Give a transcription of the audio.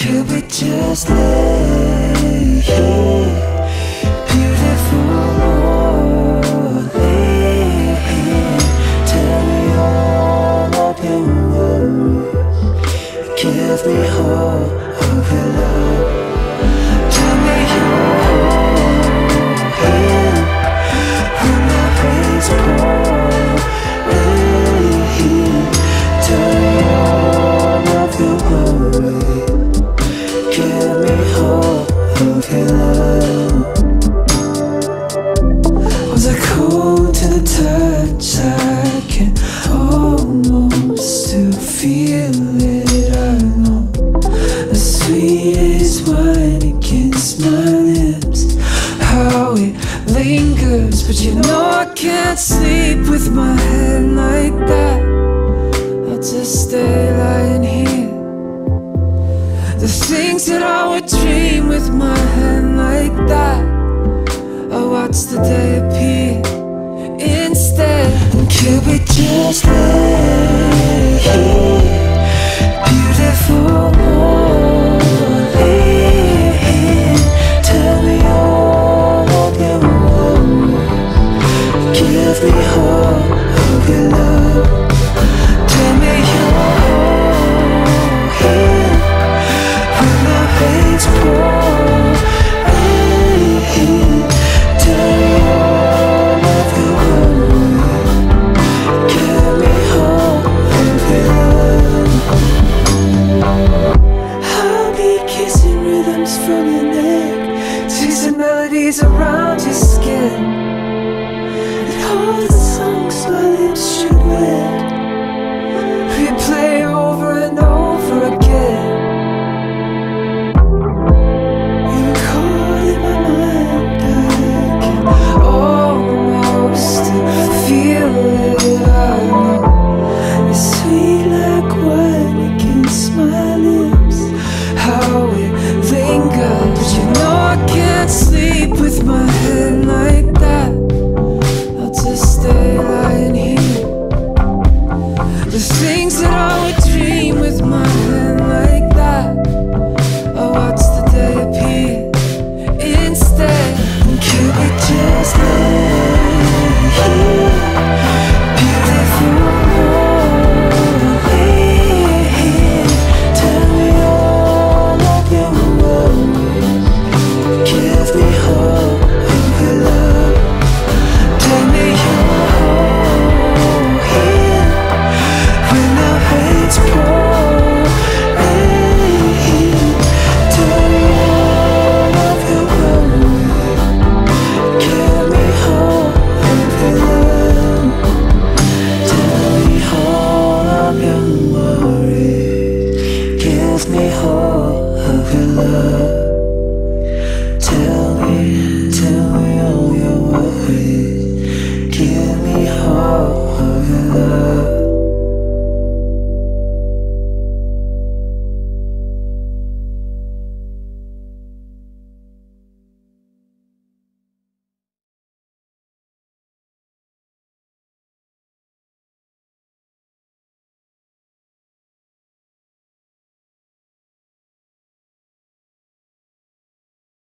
Could we just lay here, beautiful morning? Tell me all of your worries, give me all of your love. Tell me you're here when the rain's pouring. Tell me all of your worries, give me all of your love. Was I cold to the touch? I can almost still feel it. I know the sweetest wine against my lips, how it lingers. But you know I can't sleep with my head like that. I'll just stay lying here. The things that I would dream with my hand like that, I watch the day appear instead. And could we just lay here, beautiful morning? Tell me all of your worries, give me all of your love. Tell me you're here when the rain's pouring. Tell me all of your worries, give me all of your love. I'll be kissing rhythms from your neck, chasing melodies around your skin, and all the songs my lips should wed, replay over and over again. You were caught in my mind, I can almost feel it. I know it's sweet like wine against my lips, how it lingers. But you know I can't sleep with my head like that. I'll just stay lying here. The things that I would dream with my hand like that, I watch the day appear instead. And could we just lay here, beautiful morning? Tell me all of your worries, give me all of your love. Tell me you're here when the rain's pouring. Tell me all of your worries, give me all of your love. Tell me all of your worries, give me all of your love. Tell me all your worries, give me all of your love.